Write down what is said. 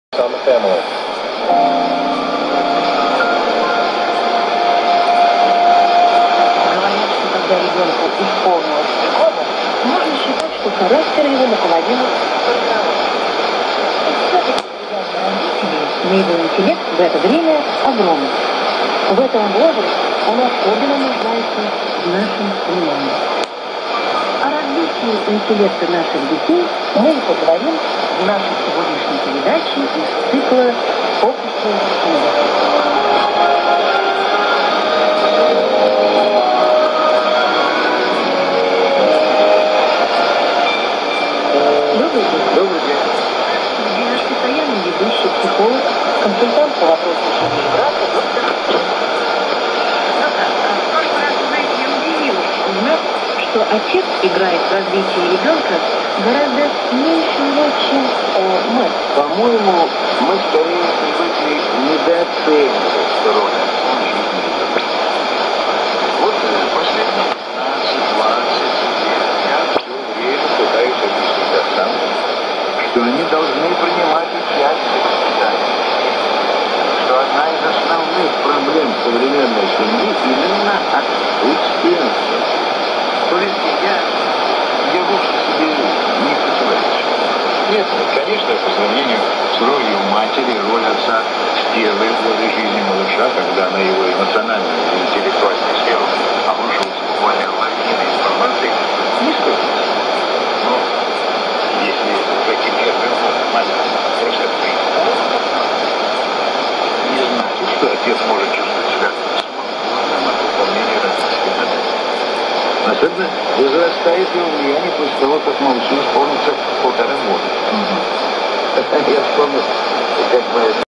On the family. Говорят, что когда ребенку исполнилось 3 года, можно считать, что характер его наполовину сформирован. Все-таки влияние родителей на его интеллект в это время огромно. В этом возрасте он особенно нуждается в нашем внимании. О развитии интеллекта наших детей мы и поговорим в нашей сегодняшней передаче из цикла «Фокусы мира». Добрый день. Добрый день. Где наш постоянный ведущий психолог, консультант по вопросам семьи и брака, доктор Доктор, в прошлый раз, знаете, я удивилась, узнав, что отец играет в развитии ребенка гораздо меньшую роль, чем мать. По-моему, мы скорее привыкли недооценивать роль жизни ребенка. Вот последние 15-20 лет я все время пытаюсь объяснить отцам, что они должны принимать участие в воспитании. Что одна из основных проблем современной семьи именно отсутствие отца. То есть я вовсе себе не противоречу. Нет, конечно, по сравнению с ролью матери, роль отца в первые годы жизни малыша, когда на его эмоциональную и интеллектуальную сферу обрушивается буквально лавина информации, нисколько. Но если каким-то ребенком мать просит не значит, что отец может чувствовать себя свободным от выполнения родительских задач. Особенно возрастает его влияние после того, как малышу исполнится 1,5 года. Я вспомнил